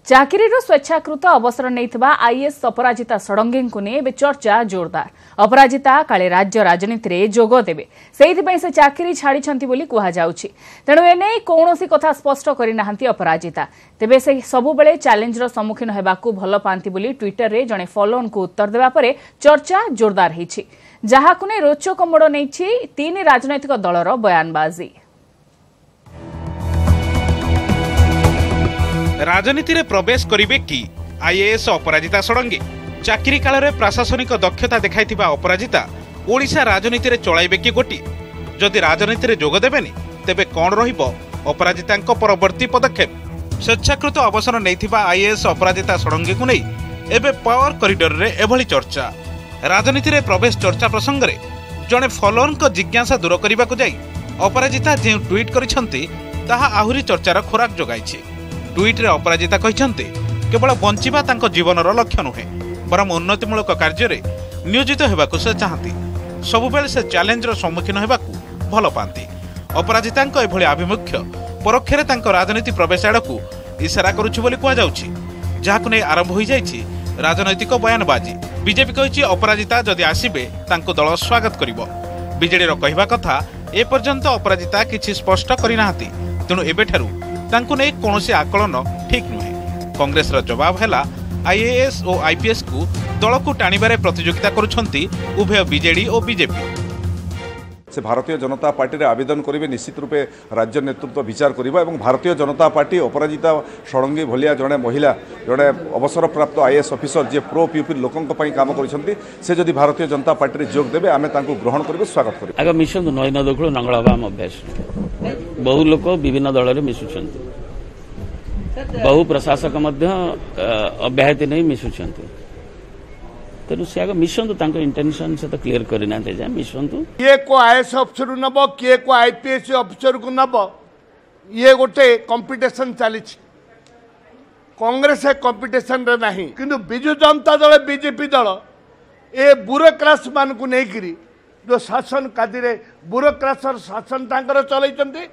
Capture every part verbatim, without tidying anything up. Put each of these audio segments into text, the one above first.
चाकरी स्वेच्छाकृत अवसर नहीं आईएएस अपराजिता षडंगी को नहीं चर्चा जोरदार। अपराजिता काले राज्य राजनीति में जोग देवे से चाकरी छाड़ी कहुच्छी। तेणु एने कौन कथा स्पष्ट करना अपराजिता। तेबे से सबुबले चैलेंजर सम्मुखीन होगाकू भल पाती ट्विटर रे जड़े फॉलोअन को उत्तर देवा परे चर्चा जोरदार होती, जहां ने रोचक मोड़ नहीं तीन राजनैतिक दलर बयानबाजी। राजनीति रे प्रवेश करिवे कि आईएएस अपराजिता षडंगी? चाकरी काल रे प्रशासनिक दक्षता देखाइथिबा अपराजिता ओडिशा राजनीति रे चलाइबे कि गोटी? जदि राजनीति रे जोग देबेनी तेबे कोन रहिबो अपराजितांक परवर्ती पदक्षेप? स्वेच्छाकृत अवसर नैथिबा आईएएस अपराजिता षडंगी को नै एबे पावर कॉरिडोर रे एभली चर्चा। राजनीति रे प्रवेश चर्चा प्रसंग रे जणे फॉलोअर को जिज्ञासा दूर करबा को जाई अपराजिता जे ट्वीट करिसंती ताहा आहुरी चर्चार खोराक जोगाइछि। ट्वीट रे अपराजिता कहिसंती केवल बंचिबा तांको जीवनर लक्ष्य नुहे, बरम उन्नतिमूलक कार्य रे नियोजित हेबाकू से चाहती। सबुबेले से चैलेंजर सम्मुखीन हेबाकू भल पाती। अपराजितांको एभली आभिमुख्य परोक्षरे तांको राजनीति प्रवेश आड़कू इशारा करुछि बोली कुआ जाउछि, जाहाकू नै आरंभ होई जाइछि राजनैतिक बयानबाजी। बीजेपी कहिछि अपराजिता जदि आसीबे तांको दल स्वागत करिवो। बीजेडी रो कहिबा कथा ए पर्यंत अपराजिता किछि स्पष्ट करि नाहंती, तेणु एबेठारु तांको नै कोनोसी आकलन ठीक नुहे। कांग्रेस रो जवाब हैला आईएएस और आईपीएस को दल को टाणिबारे प्रतियोगिता करुछंती उभय बीजेडी और बीजेपी। से भारतीय जनता पार्टी रे आवेदन करिवे, निश्चित रूपे राज्य नेतृत्व विचार करिबा एवं भारतीय जनता पार्टी अपराजिता षडंगी भलिया जड़े महिला जड़े अवसर प्राप्त आईएएस ऑफिसर जे प्रो पीपल लोकंक पई काम करिसंती से जदि भारतीय जनता पार्टी रे जोग देबे आमे तांको ग्रहण करिवे, स्वागत करिवे। आगे मिशन नय न देखलो नंगळा बाम अभ्यास बहु लोक विभिन्न दल रे मिसुछंती, बहु प्रशासक मध्य अब्याहति नहीं मिसुछंती। तेणु से आगे मिशन तो इंटेंशन से तो क्लियर करना जाए मिशन तो किए को आईएएस अफसर नब किए को आईपीएस अफसर को नब ये गोटे कंपटीशन चली। कांग्रेस कंपटीशन रे नहीं किंतु बिजु जनता दल बीजेपी दल ए ब्यूरोक्राट्स मान को नहीं जो शासन कादी रे ब्यूरोक्राट्स शासन तांकर चलैचंती।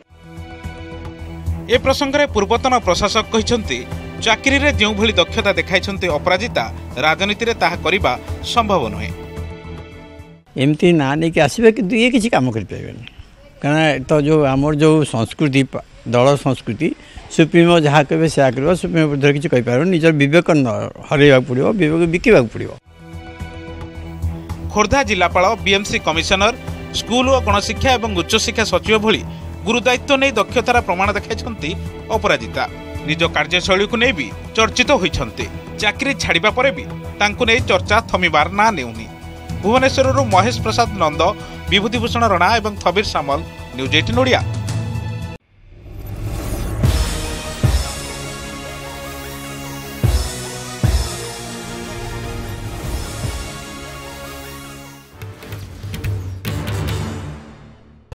ए प्रसंग में पूर्वतन प्रशासक कहिसंती चाकरी रे जेउ भली दक्षता देखाइछंती अपराजिता राजनीति रे ताहा करिबा संभव नहे। एमती ना नहीं कि आसबे कि ये किसी काम कर पाइबेन, कारण तो जो आमर जो संस्कृति दल संस्कृति सुप्रीमो जहाँ कहे से कर सुप्रीमो विरुद्ध किसी कहि पार निजर विवेक हरैबा पड़ो, विवेक बिकिबा पड़ो। खोर्धा जिलापाल बीएमसी कमिशनर स्कूल और गणशिक्षा और उच्चशिक्षा सचिव भली गुरुदायित्व नहीं दक्षतार प्रमाण देखाइछंती अपराजिता। निज कार्यशैली को नहीं भी चर्चित होइछंती। चाकरी छाड़िबा परे भी तांको नहीं चर्चा थमिबार ना नेउनी। भुवनेश्वर महेश प्रसाद नंद, विभूतिभूषण रणा और थबीर सामल, न्यूज अठारह ओडिया।